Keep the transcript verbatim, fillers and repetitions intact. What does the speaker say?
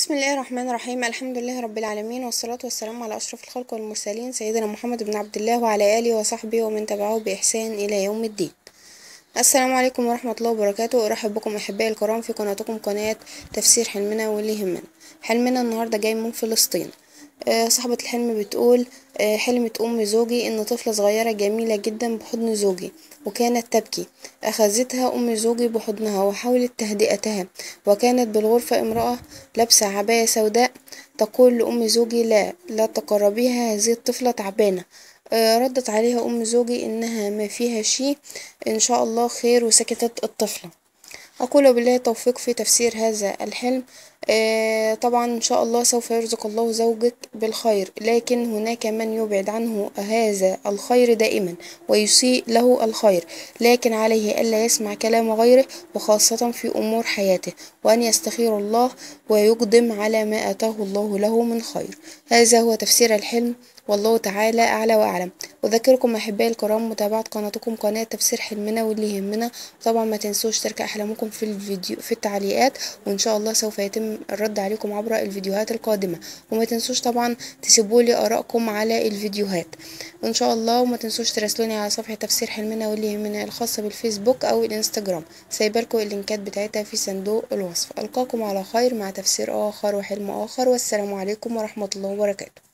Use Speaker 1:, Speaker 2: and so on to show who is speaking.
Speaker 1: بسم الله الرحمن الرحيم. الحمد لله رب العالمين، والصلاة والسلام على أشرف الخلق والمرسلين سيدنا محمد بن عبد الله وعلى آله وصحبه ومن تبعه بإحسان إلى يوم الدين. السلام عليكم ورحمة الله وبركاته. أرحب بكم أحبائي الكرام في قناتكم قناة تفسير حلمنا واللي يهمنا. حلمنا النهاردة جاي من فلسطين. آه، صاحبة الحلم بتقول: آه، حلمت أم زوجي إن طفلة صغيرة جميلة جدا بحضن زوجي وكانت تبكي. أخذتها أم زوجي بحضنها وحاولت تهدئتها، وكانت بالغرفة امرأة لابسة عباية سوداء تقول لأم زوجي: لا لا تقربيها، هذه الطفلة تعبانة. آه، ردت عليها أم زوجي إنها ما فيها شيء، إن شاء الله خير، وسكتت الطفلة. أقول بالله التوفيق في تفسير هذا الحلم. آه طبعا إن شاء الله سوف يرزق الله زوجك بالخير، لكن هناك من يبعد عنه هذا الخير دائما ويسيء له الخير، لكن عليه ألا يسمع كلام غيره، وخاصة في أمور حياته، وأن يستخير الله ويقدم على ما آتاه الله له من خير. هذا هو تفسير الحلم، والله تعالى أعلى وأعلم. أذكركم أحبائي الكرام متابعة قناتكم قناة تفسير حلمنا واللي يهمنا. طبعا ما تنسوش ترك أحلامكم في الفيديو في التعليقات، وإن شاء الله سوف يتم الرد عليكم عبر الفيديوهات القادمة. وما تنسوش طبعا تسيبوا لي آرائكم على الفيديوهات إن شاء الله. وما تنسوش تراسلوني على صفحة تفسير حلمنا واللي يهمنا الخاصة بالفيسبوك أو الانستجرام، سايبالكم اللينكات بتاعتها في صندوق الوصف. ألقاكم على خير مع تفسير آخر وحلم آخر، والسلام عليكم ورحمة الله وبركاته.